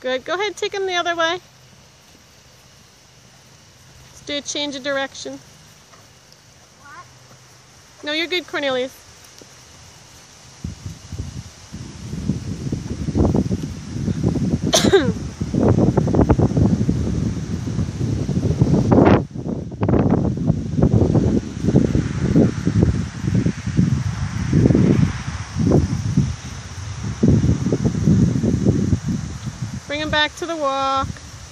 Good. Go ahead, take him the other way. Let's do a change of direction. What? No, you're good, Cornelius. Bring him back to the walk.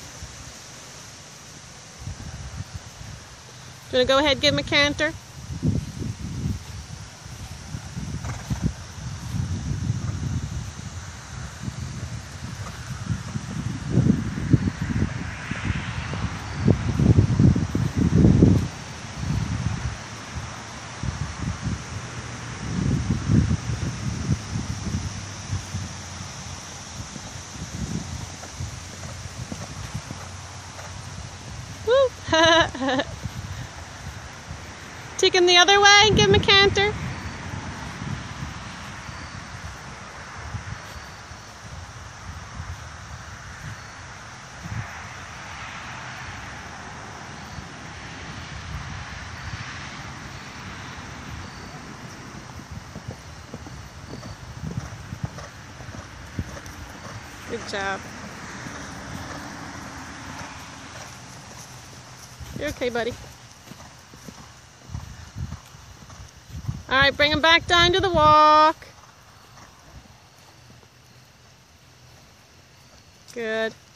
Do you want to go ahead and give him a canter? Woo! Take him the other way and give him a canter. Good job. You're okay, buddy. All right, bring him back down to the walk. Good.